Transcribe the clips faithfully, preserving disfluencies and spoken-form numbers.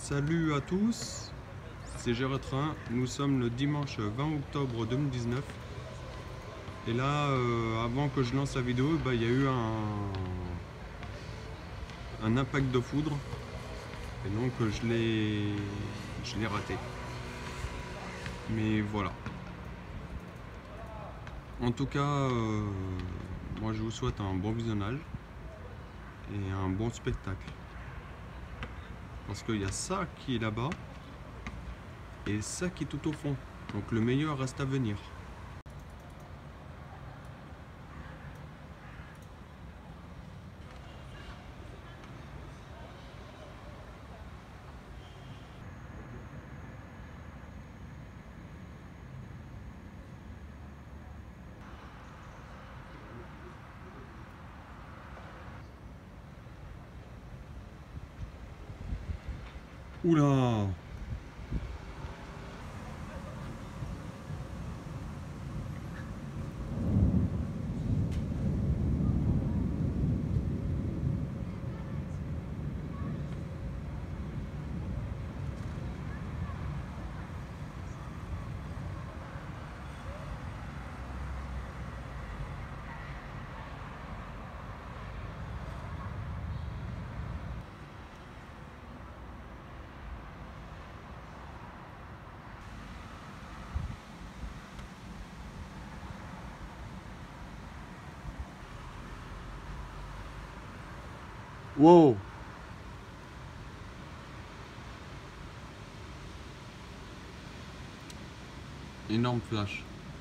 Salut à tous, c'est Géretrain. Nous sommes le dimanche vingt octobre deux mille dix-neuf. Et là, euh, avant que je lance la vidéo, bah, il y a eu un, un impact de foudre. Et donc je l'ai je l'ai raté. Mais voilà. En tout cas, euh, moi je vous souhaite un bon visionnage et un bon spectacle. Parce qu'il y a ça qui est là-bas et ça qui est tout au fond. Donc le meilleur reste à venir. Oula! Wow! Énorme flash.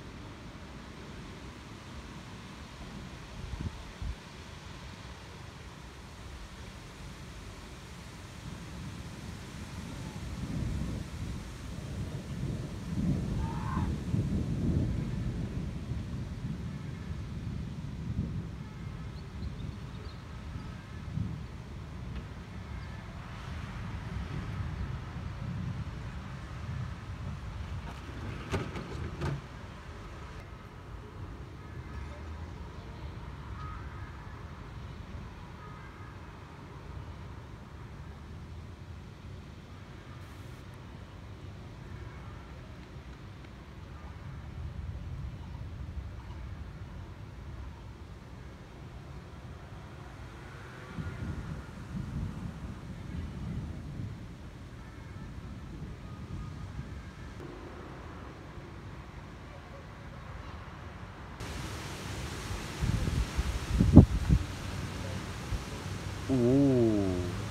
Oh.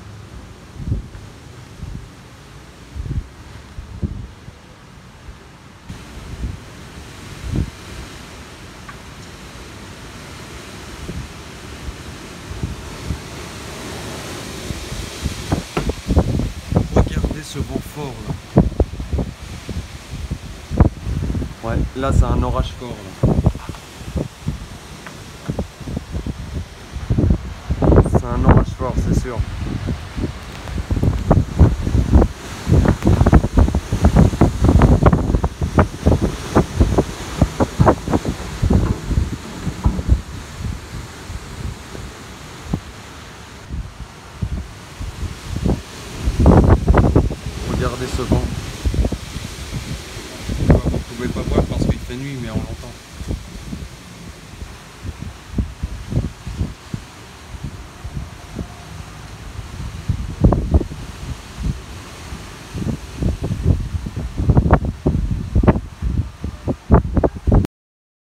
Regardez ce vent fort là. Ouais, là c'est un orage fort là. C'est un orage fort, c'est sûr. Regardez ce vent. Vous ne pouvez pas voir parce qu'il fait nuit, mais on l'entend.